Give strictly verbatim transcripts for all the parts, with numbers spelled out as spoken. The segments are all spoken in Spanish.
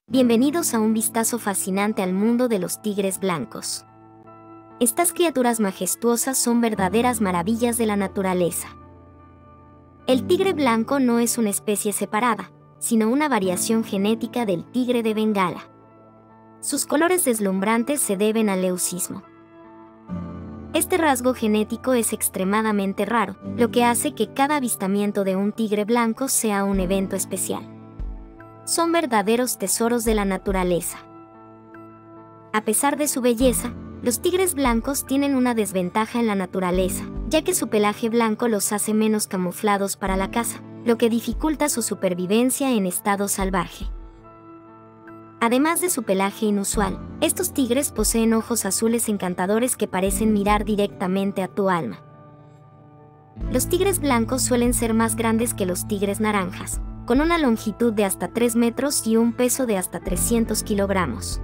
Bienvenidos a un vistazo fascinante al mundo de los tigres blancos. Estas criaturas majestuosas son verdaderas maravillas de la naturaleza. El tigre blanco no es una especie separada, sino una variación genética del tigre de Bengala. Sus colores deslumbrantes se deben al leucismo. Este rasgo genético es extremadamente raro, lo que hace que cada avistamiento de un tigre blanco sea un evento especial. Son verdaderos tesoros de la naturaleza. A pesar de su belleza, los tigres blancos tienen una desventaja en la naturaleza, ya que su pelaje blanco los hace menos camuflados para la caza, lo que dificulta su supervivencia en estado salvaje. Además de su pelaje inusual, estos tigres poseen ojos azules encantadores que parecen mirar directamente a tu alma. Los tigres blancos suelen ser más grandes que los tigres naranjas, con una longitud de hasta tres metros y un peso de hasta trescientos kilogramos.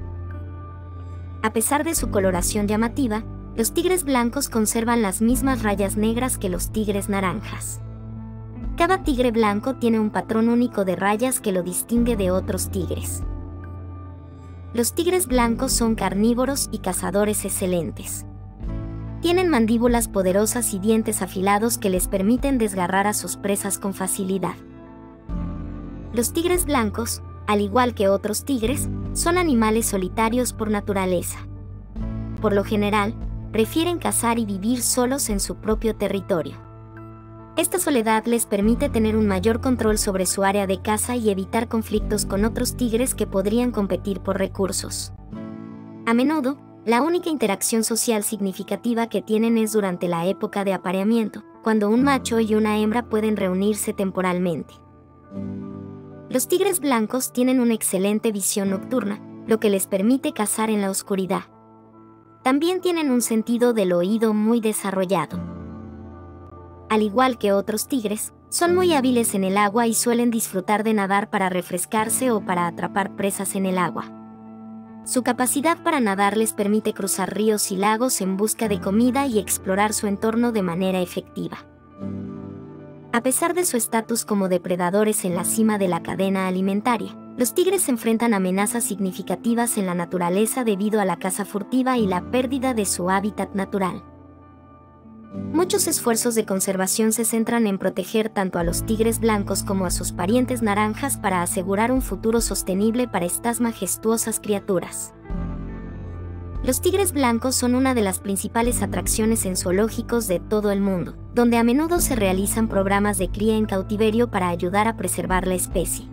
A pesar de su coloración llamativa, los tigres blancos conservan las mismas rayas negras que los tigres naranjas. Cada tigre blanco tiene un patrón único de rayas que lo distingue de otros tigres. Los tigres blancos son carnívoros y cazadores excelentes. Tienen mandíbulas poderosas y dientes afilados que les permiten desgarrar a sus presas con facilidad. Los tigres blancos, al igual que otros tigres, son animales solitarios por naturaleza. Por lo general, prefieren cazar y vivir solos en su propio territorio. Esta soledad les permite tener un mayor control sobre su área de caza y evitar conflictos con otros tigres que podrían competir por recursos. A menudo, la única interacción social significativa que tienen es durante la época de apareamiento, cuando un macho y una hembra pueden reunirse temporalmente. Los tigres blancos tienen una excelente visión nocturna, lo que les permite cazar en la oscuridad. También tienen un sentido del oído muy desarrollado. Al igual que otros tigres, son muy hábiles en el agua y suelen disfrutar de nadar para refrescarse o para atrapar presas en el agua. Su capacidad para nadar les permite cruzar ríos y lagos en busca de comida y explorar su entorno de manera efectiva. A pesar de su estatus como depredadores en la cima de la cadena alimentaria, los tigres enfrentan amenazas significativas en la naturaleza debido a la caza furtiva y la pérdida de su hábitat natural. Muchos esfuerzos de conservación se centran en proteger tanto a los tigres blancos como a sus parientes naranjas para asegurar un futuro sostenible para estas majestuosas criaturas. Los tigres blancos son una de las principales atracciones en zoológicos de todo el mundo, donde a menudo se realizan programas de cría en cautiverio para ayudar a preservar la especie.